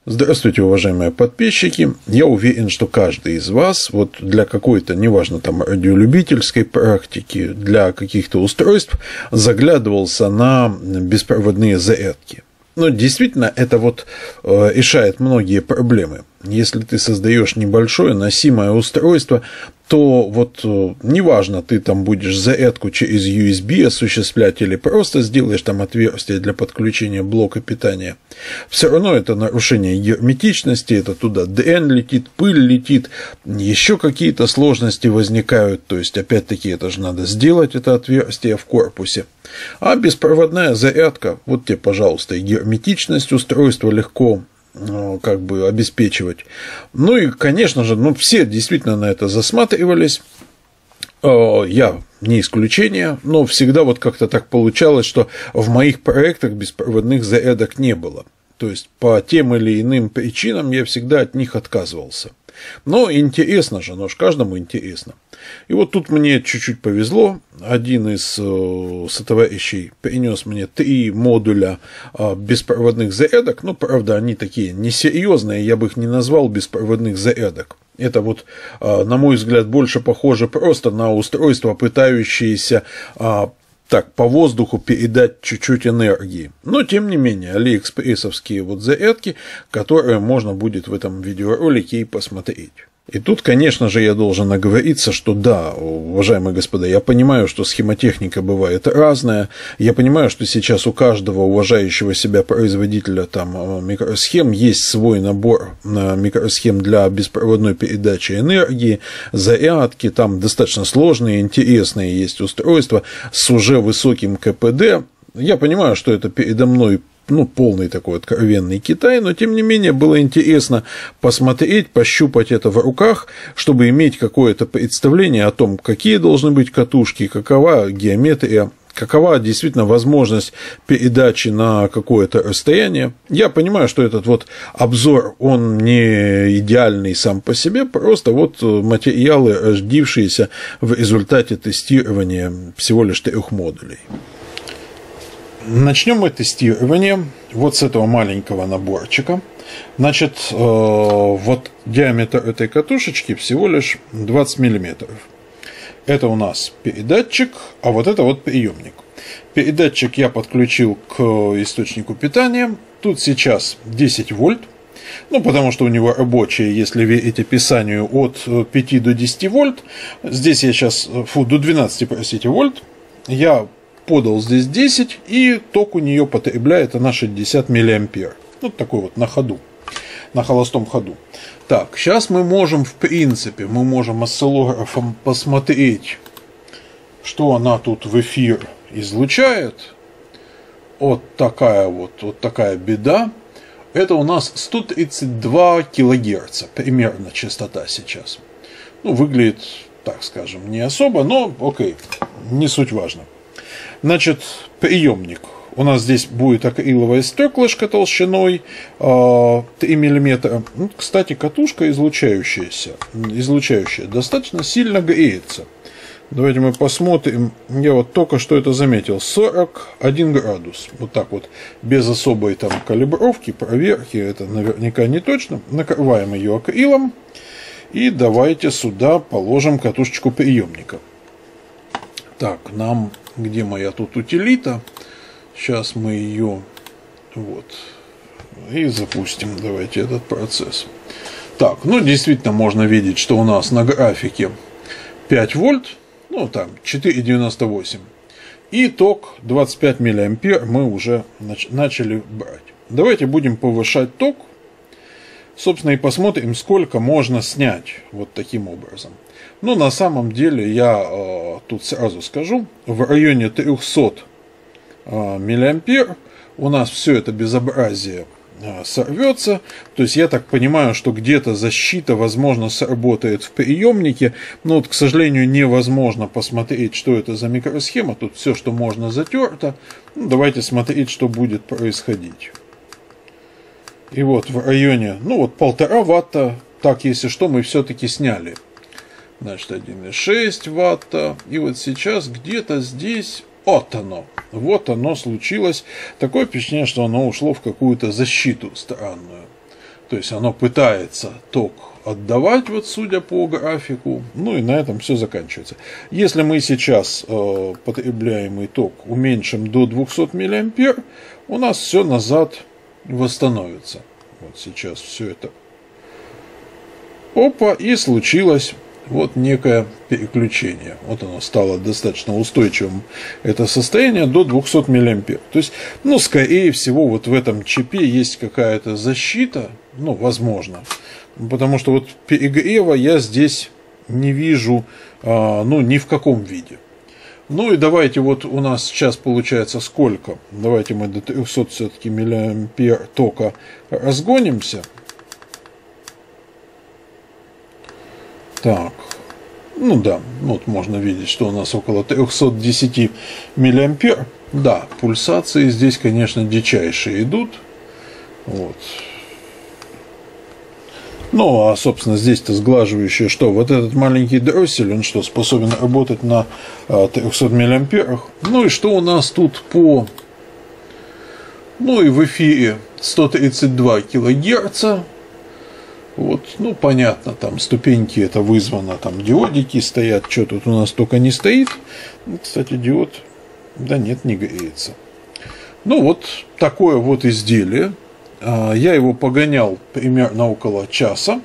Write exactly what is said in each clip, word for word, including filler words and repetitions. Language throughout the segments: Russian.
Здравствуйте, уважаемые подписчики. Я уверен, что каждый из вас вот для какой-то, неважно, там, радиолюбительской практики, для каких-то устройств заглядывался на беспроводные зарядки. Но действительно, это вот э, решает многие проблемы. Если ты создаешь небольшое носимое устройство, то вот э, неважно, ты там будешь зарядку через ю эс би осуществлять или просто сделаешь там отверстие для подключения блока питания, все равно это нарушение герметичности, это туда ди эн летит, пыль летит, еще какие-то сложности возникают, то есть опять-таки это же надо сделать, это отверстие в корпусе. А беспроводная зарядка, вот тебе, пожалуйста, и герметичность устройства легко как бы обеспечивать. Ну и, конечно же, ну, все действительно на это засматривались. Я не исключение, но всегда вот как-то так получалось, что в моих проектах беспроводных зарядок не было. То есть по тем или иным причинам я всегда от них отказывался. Но интересно же, но ж каждому интересно. И вот тут мне чуть-чуть повезло. Один из э, сотоварищей принес мне три модуля э, беспроводных зарядок. Ну, правда, они такие несерьезные, я бы их не назвал беспроводных зарядок. Это вот, э, на мой взгляд, больше похоже просто на устройство, пытающееся э, так, по воздуху передать чуть-чуть энергии. Но, тем не менее, алиэкспрессовские вот зарядки, которые можно будет в этом видеоролике и посмотреть. И тут, конечно же, я должен оговориться, что да, уважаемые господа, я понимаю, что схемотехника бывает разная, я понимаю, что сейчас у каждого уважающего себя производителя там микросхем есть свой набор микросхем для беспроводной передачи энергии, зарядки, там достаточно сложные, интересные есть устройства с уже высоким ка пэ дэ. Я понимаю, что это передо мной ну, полный такой откровенный Китай, но, тем не менее, было интересно посмотреть, пощупать это в руках, чтобы иметь какое-то представление о том, какие должны быть катушки, какова геометрия, какова действительно возможность передачи на какое-то расстояние. Я понимаю, что этот вот обзор, он не идеальный сам по себе, просто вот материалы, рождившиеся в результате тестирования всего лишь трех модулей. Начнем мы тестирование вот с этого маленького наборчика. Значит, вот диаметр этой катушечки всего лишь двадцать миллиметров. Это у нас передатчик, а вот это вот приемник. Передатчик я подключил к источнику питания. Тут сейчас десять вольт. Ну, потому что у него рабочие, если верить описанию, от пяти до десяти вольт. Здесь я сейчас, фу, до двенадцати, простите, вольт. Я подал здесь десять, и ток у нее потребляет она шестьдесят миллиампер. Вот такой вот на ходу, на холостом ходу. Так, сейчас мы можем, в принципе, мы можем осциллографом посмотреть, что она тут в эфир излучает. Вот такая вот, вот такая беда. Это у нас сто тридцать два килогерца, примерно частота сейчас. Ну, выглядит, так скажем, не особо, но окей, не суть важно. Значит, приемник. У нас здесь будет акриловое стеклышко толщиной три миллиметра. Ну, кстати, катушка излучающаяся, излучающая достаточно сильно греется. Давайте мы посмотрим. Я вот только что это заметил. сорок один градус. Вот так вот, без особой там калибровки, проверки. Это наверняка не точно. Накрываем ее акрилом. И давайте сюда положим катушечку приемника. Так, нам... Где моя тут утилита? Сейчас мы ее вот и запустим. Давайте этот процесс. Так, ну действительно можно видеть, что у нас на графике пять вольт, ну там четыре девяносто восемь. И ток двадцать пять миллиампер мы уже начали брать. Давайте будем повышать ток. Собственно, и посмотрим, сколько можно снять вот таким образом. Но на самом деле я э, тут сразу скажу, в районе трехсот э, миллиампер у нас все это безобразие э, сорвется. То есть я так понимаю, что где-то защита, возможно, сработает в приемнике. Но вот, к сожалению, невозможно посмотреть, что это за микросхема. Тут все, что можно, затерто. Ну, давайте смотреть, что будет происходить. И вот в районе, ну вот полтора ватта, так если что, мы все-таки сняли. Значит, один и шесть ватта. И вот сейчас где-то здесь, вот оно, вот оно случилось. Такое впечатление, что оно ушло в какую-то защиту странную. То есть оно пытается ток отдавать, вот судя по графику. Ну и на этом все заканчивается. Если мы сейчас э, потребляемый ток уменьшим до двухсот миллиампер, у нас все назад восстановится. Вот сейчас все это. Опа, и случилось вот некое переключение. Вот оно стало достаточно устойчивым, это состояние, до двухсот миллиампер. То есть, ну, скорее всего, вот в этом чипе есть какая-то защита, ну, возможно. Потому что вот перегрева я здесь не вижу, а, ну, ни в каком виде. Ну и давайте, вот у нас сейчас получается сколько? Давайте мы до трёхсот все-таки миллиампер тока разгонимся. Так, ну да, вот можно видеть, что у нас около трёхсот десяти миллиампер. Да, пульсации здесь, конечно, дичайшие идут. Вот. Ну, а, собственно, здесь-то сглаживающее что? Вот этот маленький дроссель, он что, способен работать на трёхсот миллиамперах? Ну и что у нас тут по... Ну и в эфире сто тридцать два килогерца. Вот, ну, понятно, там ступеньки это вызвано, там диодики стоят, что тут у нас только не стоит. Кстати, диод, да нет, не греется. Ну, вот такое вот изделие. Я его погонял примерно около часа.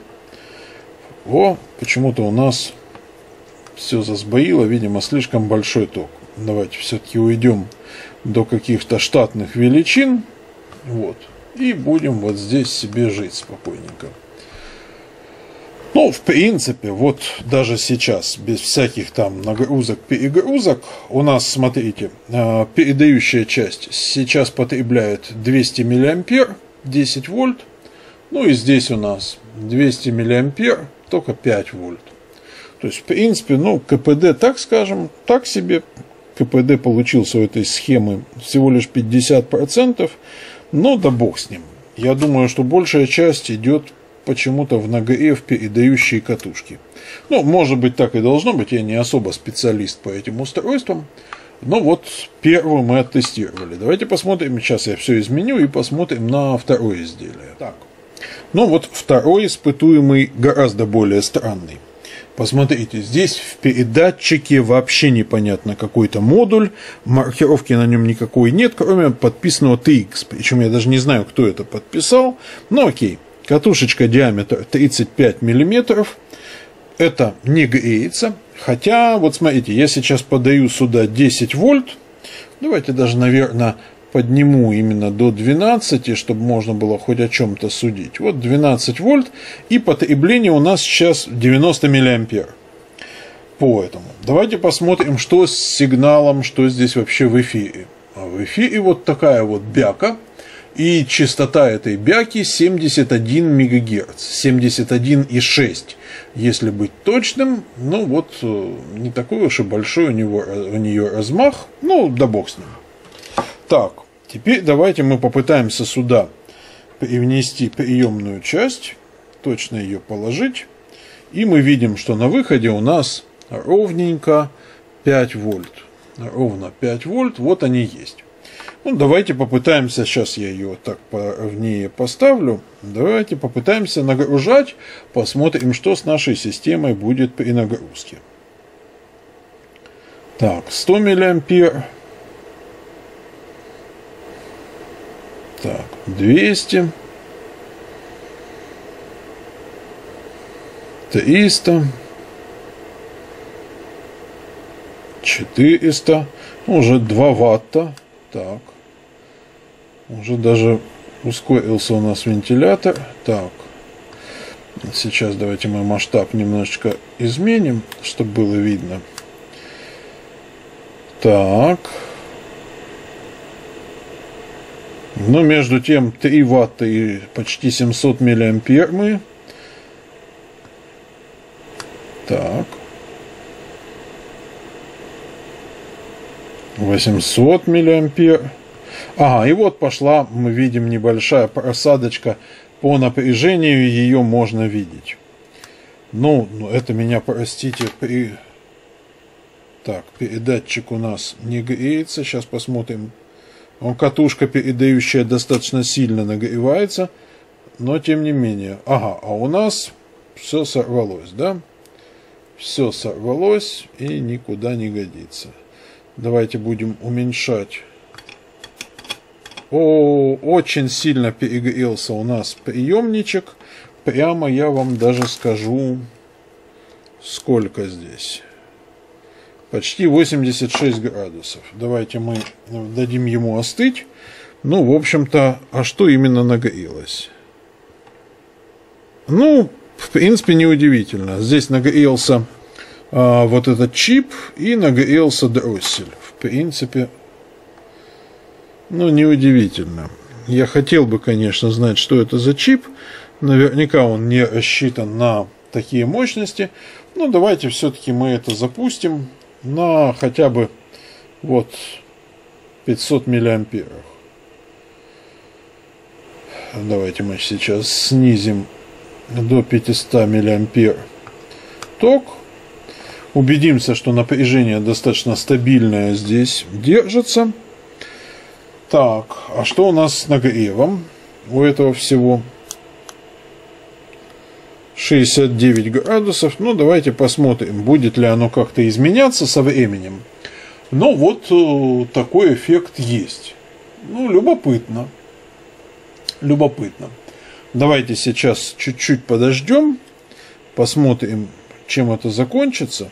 О, почему-то у нас все засбоило, видимо, слишком большой ток. Давайте все-таки уйдем до каких-то штатных величин. Вот. И будем вот здесь себе жить спокойненько. Ну, в принципе, вот даже сейчас, без всяких там нагрузок-перегрузок, у нас, смотрите, передающая часть сейчас потребляет двести миллиампер, десять вольт. Ну и здесь у нас двести миллиампер, только пять вольт. То есть, в принципе, ну, КПД, так скажем, так себе. КПД получился у этой схемы всего лишь пятьдесят процентов. Но да бог с ним. Я думаю, что большая часть идет почему-то в нагрев передающие катушки. Ну, может быть, так и должно быть. Я не особо специалист по этим устройствам. Но вот первую мы оттестировали. Давайте посмотрим. Сейчас я все изменю и посмотрим на второе изделие. Так. Ну вот второй испытуемый гораздо более странный. Посмотрите, здесь в передатчике вообще непонятно какой-то модуль, маркировки на нем никакой нет, кроме подписанного ти икс. Причем я даже не знаю, кто это подписал. Но окей, катушечка диаметр тридцать пять миллиметров. Это не греется. Хотя, вот смотрите, я сейчас подаю сюда десять вольт. Давайте даже, наверное, подниму именно до двенадцати, чтобы можно было хоть о чем-то судить. Вот двенадцать вольт, и потребление у нас сейчас девяносто миллиампер. Поэтому давайте посмотрим, что с сигналом, что здесь вообще в эфире. А в эфире вот такая вот бяка, и частота этой бяки семьдесят один мегагерц, семьдесят один и шесть. Если быть точным, ну вот не такой уж и большой у него, у нее размах, ну да бог с ним. Так, теперь давайте мы попытаемся сюда привнести приемную часть, точно ее положить, и мы видим, что на выходе у нас ровненько пять вольт, ровно пять вольт, вот они есть. Ну, давайте попытаемся, сейчас я ее так поровнее поставлю, давайте попытаемся нагружать, посмотрим, что с нашей системой будет при нагрузке. Так, сто миллиампер. Так, двести, триста, четыреста, уже два ватта. Так, уже даже ускорился у нас вентилятор. Так, сейчас давайте мы масштаб немножечко изменим, чтобы было видно. Так. Но между тем три ватта и почти семьсот миллиампер мы. Так. восемьсот миллиампер. Ага, и вот пошла, мы видим, небольшая просадочка по напряжению, ее можно видеть. Ну, это меня, простите, при... Так, передатчик у нас не греется. Сейчас посмотрим. Он, катушка передающая, достаточно сильно нагревается. Но тем не менее. Ага, а у нас все сорвалось, да? Все сорвалось и никуда не годится. Давайте будем уменьшать. О, очень сильно перегрелся у нас приемничек. Прямо я вам даже скажу, сколько здесь. Почти восемьдесят шесть градусов. Давайте мы дадим ему остыть. Ну, в общем-то, а что именно нагрелось? Ну, в принципе, неудивительно. Здесь нагрелся а, вот этот чип и нагрелся дроссель. В принципе, ну, неудивительно. Я хотел бы, конечно, знать, что это за чип. Наверняка он не рассчитан на такие мощности. Но давайте все-таки мы это запустим на хотя бы вот пятьсот миллиамперов. Давайте мы сейчас снизим до пятисот миллиампер ток. Убедимся, что напряжение достаточно стабильное здесь держится. Так, а что у нас с нагревом у этого всего? шестьдесят девять градусов. Ну, давайте посмотрим, будет ли оно как-то изменяться со временем. Но вот э, такой эффект есть. Ну, любопытно. Любопытно. Давайте сейчас чуть-чуть подождем. Посмотрим, чем это закончится.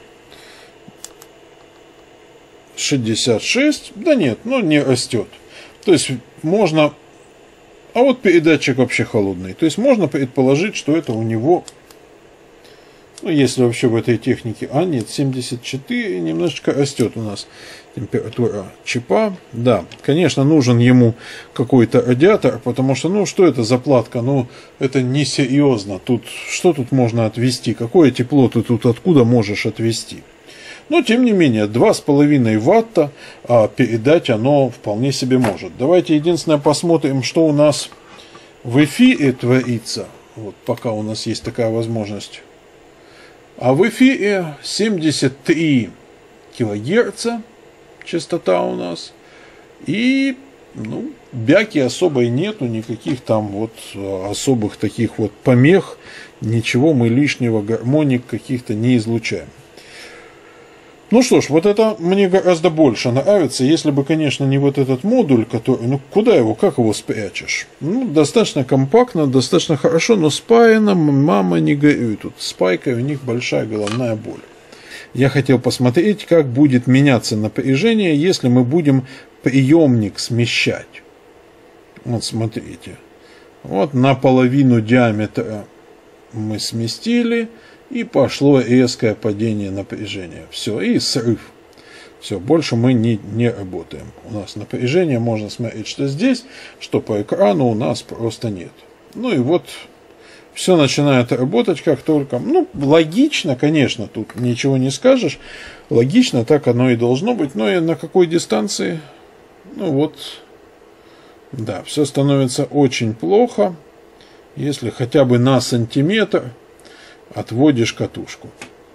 шестьдесят шесть. Да нет, ну не растет. То есть можно... А вот передатчик вообще холодный. То есть можно предположить, что это у него... Ну, если вообще в этой технике... А, нет, семьдесят четыре. Немножечко растет у нас температура чипа. Да, конечно, нужен ему какой-то радиатор, потому что, ну, что это за платка? Ну, это несерьезно. Тут, что тут можно отвести? Какое тепло ты тут откуда можешь отвести? Но, тем не менее, два с половиной ватта а, передать оно вполне себе может. Давайте единственное посмотрим, что у нас в эфире творится. Вот пока у нас есть такая возможность. А в эфире семьдесят три килогерца частота у нас. И, ну, бяки особой нету, никаких там вот особых таких вот помех. Ничего мы лишнего, гармоник каких-то не излучаем. Ну что ж, вот это мне гораздо больше нравится, если бы, конечно, не вот этот модуль, который, ну куда его, как его спрячешь? Ну, достаточно компактно, достаточно хорошо, но спаяно, мама не горюй, тут спайкой у них большая головная боль. Я хотел посмотреть, как будет меняться напряжение, если мы будем приемник смещать. Вот смотрите, вот наполовину диаметра мы сместили. И пошло резкое падение напряжения. Все, и срыв. Все, больше мы не, не работаем. У нас напряжение, можно смотреть, что здесь, что по экрану у нас просто нет. Ну и вот, все начинает работать как только. Ну, логично, конечно, тут ничего не скажешь. Логично, так оно и должно быть. Но и на какой дистанции? Ну вот, да, все становится очень плохо. Если хотя бы на сантиметр отводишь катушку.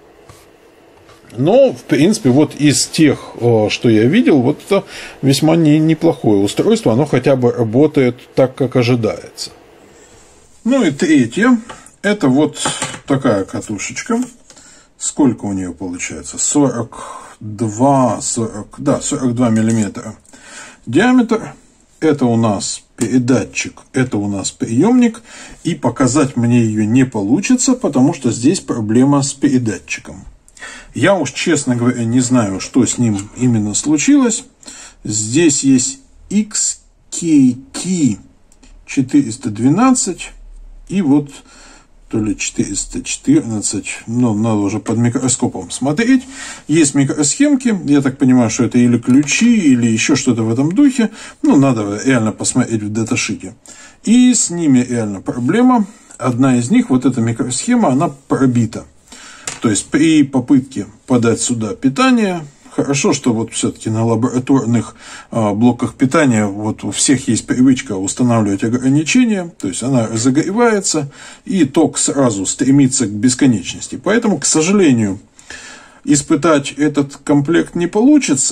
Но, в принципе, вот из тех, что я видел, вот это весьма не, неплохое устройство. Оно хотя бы работает так, как ожидается. Ну и третье. Это вот такая катушечка. Сколько у нее получается? сорок два, сорок, да, сорок два миллиметра диаметр. Это у нас передатчик, это у нас приемник. И показать мне ее не получится, потому что здесь проблема с передатчиком. Я уж, честно говоря, не знаю, что с ним именно случилось. Здесь есть икс кей ти четыреста двенадцать и вот то ли четыреста четырнадцать, но надо уже под микроскопом смотреть. Есть микросхемки, я так понимаю, что это или ключи, или еще что-то в этом духе. Ну, надо реально посмотреть в даташите. И с ними реально проблема. Одна из них, вот эта микросхема, она пробита. То есть при попытке подать сюда питание, хорошо, что вот все-таки на лабораторных а, блоках питания вот у всех есть привычка устанавливать ограничения, то есть она разогревается и ток сразу стремится к бесконечности. Поэтому, к сожалению, испытать этот комплект не получится.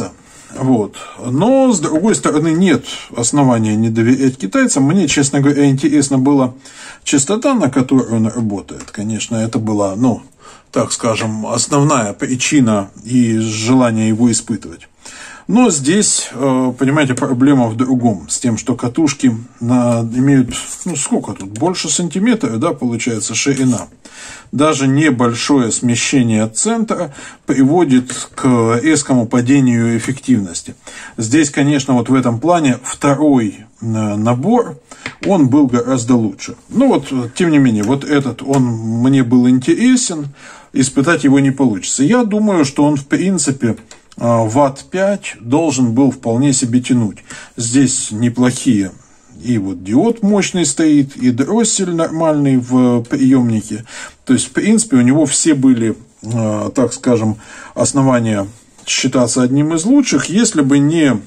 Вот. Но, с другой стороны, нет основания не доверять китайцам. Мне, честно говоря, интересно было частота, на которой он работает. Конечно, это была, ну, так скажем, основная причина и желание его испытывать. Но здесь, понимаете, проблема в другом. С тем, что катушки имеют, ну, сколько тут? Больше сантиметра, да, получается, ширина. Даже небольшое смещение от центра приводит к резкому падению эффективности. Здесь, конечно, вот в этом плане второй набор, он был гораздо лучше. Ну вот, тем не менее, вот этот, он мне был интересен, испытать его не получится. Я думаю, что он, в принципе, ватт пять должен был вполне себе тянуть. Здесь неплохие. И вот диод мощный стоит, и дроссель нормальный в приемнике. То есть, в принципе, у него все были, так скажем, основания считаться одним из лучших, если бы не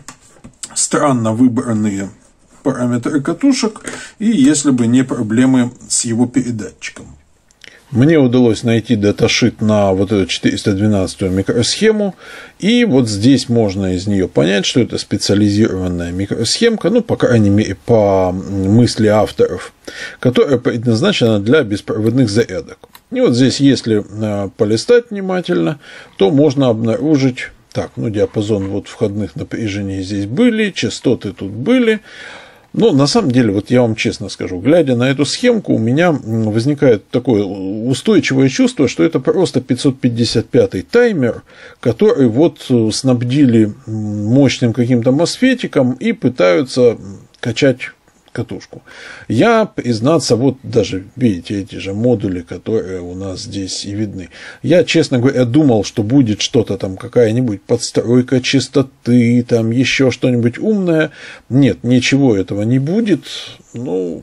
странно выбранные параметры катушек, и если бы не проблемы с его передатчиком. Мне удалось найти даташит на вот эту четыреста двенадцатую микросхему, и вот здесь можно из нее понять, что это специализированная микросхемка, ну, по крайней мере, по мысли авторов, которая предназначена для беспроводных зарядок. И вот здесь, если полистать внимательно, то можно обнаружить, так, ну, диапазон вот входных напряжений здесь были, частоты тут были. Но на самом деле, вот я вам честно скажу, глядя на эту схемку, у меня возникает такое устойчивое чувство, что это просто пятьсот пятьдесят пятый таймер, который вот снабдили мощным каким-то мосфетиком и пытаются качать катушку. Я, признаться, вот даже, видите, эти же модули, которые у нас здесь и видны. Я, честно говоря, думал, что будет что-то там, какая-нибудь подстройка частоты, там еще что-нибудь умное. Нет, ничего этого не будет. Ну,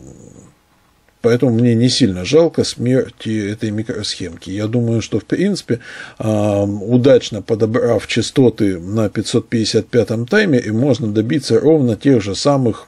поэтому мне не сильно жалко смерти этой микросхемки. Я думаю, что, в принципе, удачно подобрав частоты на пятьсот пятьдесят пятом таймере, можно добиться ровно тех же самых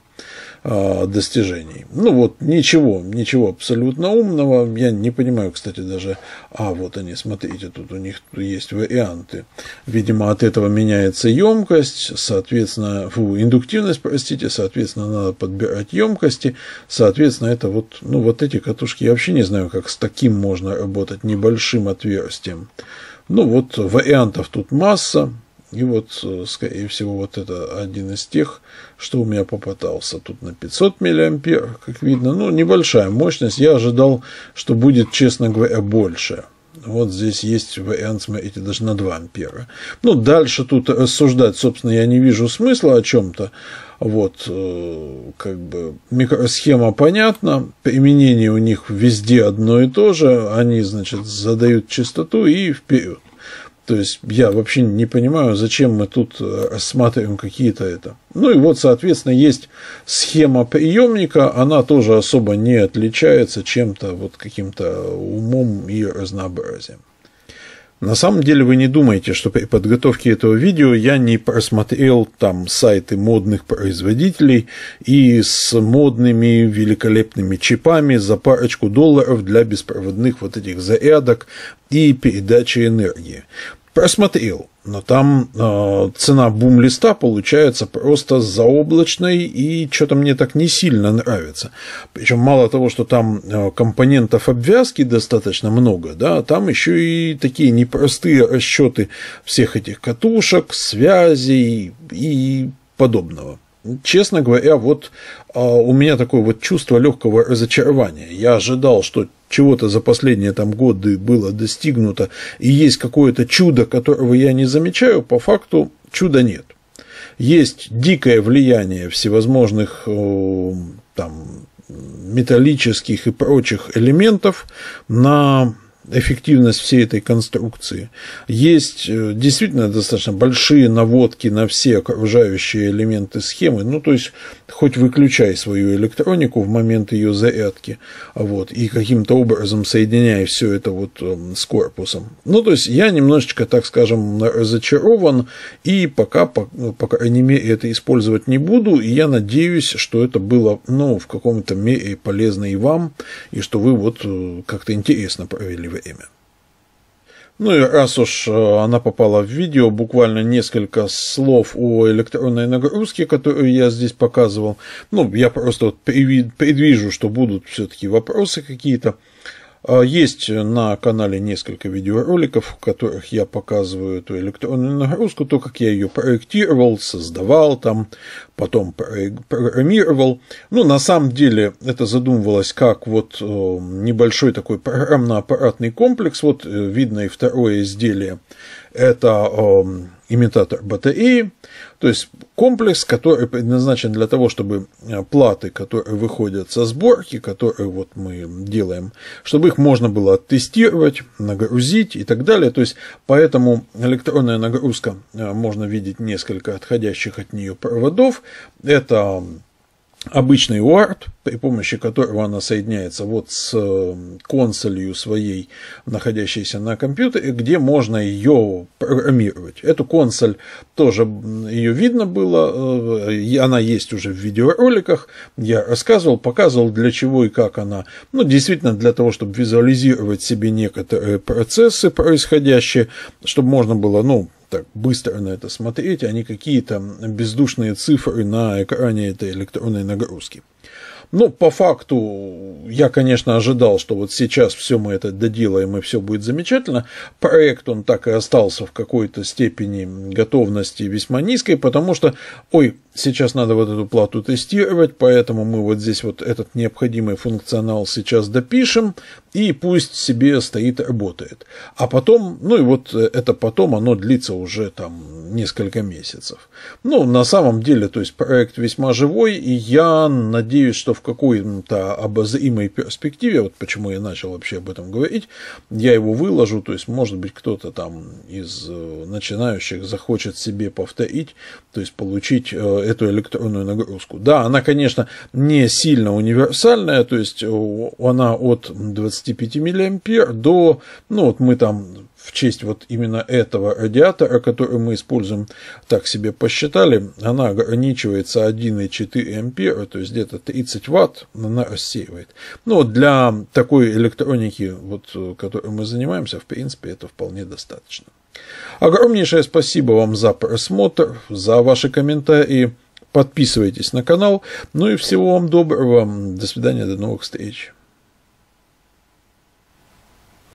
достижений. Ну вот, ничего, ничего абсолютно умного. Я не понимаю, кстати, даже, а вот они, смотрите, тут у них есть варианты. Видимо, от этого меняется емкость, соответственно, фу, индуктивность, простите, соответственно, надо подбирать емкости, соответственно, это вот, ну, вот эти катушки, я вообще не знаю, как с таким можно работать небольшим отверстием. Ну вот, вариантов тут масса. И вот, скорее всего, вот это один из тех, что у меня попытался. Тут на пятьсот миллиампер, как видно, ну, небольшая мощность. Я ожидал, что будет, честно говоря, больше. Вот здесь есть вариант, смотрите, даже на два ампера. Ну, дальше тут рассуждать, собственно, я не вижу смысла о чем-то. Вот, как бы, микросхема понятна, применение у них везде одно и то же. Они, значит, задают частоту и вперед. То есть, я вообще не понимаю, зачем мы тут рассматриваем какие-то это. Ну, и вот, соответственно, есть схема приемника, она тоже особо не отличается чем-то, вот каким-то умом и разнообразием. На самом деле, вы не думаете, что при подготовке этого видео я не просмотрел там сайты модных производителей и с модными великолепными чипами за парочку долларов для беспроводных вот этих зарядок и передачи энергии. Просмотрел, но там э, цена бум-листа получается просто заоблачной, и что-то мне так не сильно нравится. Причем мало того, что там компонентов обвязки достаточно много, да, там еще и такие непростые расчеты всех этих катушек, связей и подобного. Честно говоря, вот у меня такое вот чувство легкого разочарования. Я ожидал, что чего-то за последние там годы было достигнуто, и есть какое-то чудо, которого я не замечаю, по факту чуда нет. Есть дикое влияние всевозможных там металлических и прочих элементов на эффективность всей этой конструкции. Есть действительно достаточно большие наводки на все окружающие элементы схемы, ну, то есть, хоть выключай свою электронику в момент ее зарядки, вот, и каким-то образом соединяй все это вот с корпусом. Ну, то есть, я немножечко, так скажем, разочарован, и пока, по, по крайней мере, это использовать не буду, и я надеюсь, что это было, ну, в каком-то мере полезно и вам, и что вы вот как-то интересно провели время. Ну и раз уж она попала в видео, буквально несколько слов о электронной нагрузке, которую я здесь показывал. Ну, я просто вот предвижу, что будут все-таки вопросы какие-то. Есть на канале несколько видеороликов, в которых я показываю эту электронную нагрузку, то, как я ее проектировал, создавал, там, потом программировал. Ну, на самом деле, это задумывалось как вот небольшой такой программно-аппаратный комплекс. Вот видно и второе изделие. Это имитатор батареи, то есть комплекс, который предназначен для того, чтобы платы, которые выходят со сборки, которые вот мы делаем, чтобы их можно было оттестировать, нагрузить и так далее. То есть поэтому электронная нагрузка, можно видеть несколько отходящих от нее проводов. Это обычный ю эй ар ти, при помощи которого она соединяется вот с консолью своей, находящейся на компьютере, где можно ее программировать. Эту консоль тоже ее видно было, она есть уже в видеороликах, я рассказывал, показывал, для чего и как она. Ну, действительно, для того, чтобы визуализировать себе некоторые процессы происходящие, чтобы можно было, ну, так быстро на это смотреть, а не какие-то бездушные цифры на экране этой электронной нагрузки. Ну, по факту, я, конечно, ожидал, что вот сейчас все мы это доделаем, и все будет замечательно. Проект, он так и остался в какой-то степени готовности весьма низкой, потому что, ой, сейчас надо вот эту плату тестировать, поэтому мы вот здесь вот этот необходимый функционал сейчас допишем, и пусть себе стоит, работает. А потом, ну и вот это потом, оно длится уже там несколько месяцев. Ну, на самом деле, то есть проект весьма живой, и я надеюсь, что в какой-то обозримой перспективе, вот почему я начал вообще об этом говорить, я его выложу, то есть, может быть, кто-то там из начинающих захочет себе повторить, то есть получить эту электронную нагрузку. Да, она, конечно, не сильно универсальная, то есть она от двадцати пяти миллиампер до, ну вот мы там в честь вот именно этого радиатора, который мы используем, так себе посчитали, она ограничивается один и четыре ампера, то есть где-то тридцать ватт она рассеивает. Ну вот для такой электроники, вот, которой мы занимаемся, в принципе, это вполне достаточно. Огромнейшее спасибо вам за просмотр, за ваши комментарии. Подписывайтесь на канал. Ну и всего вам доброго. До свидания, до новых встреч.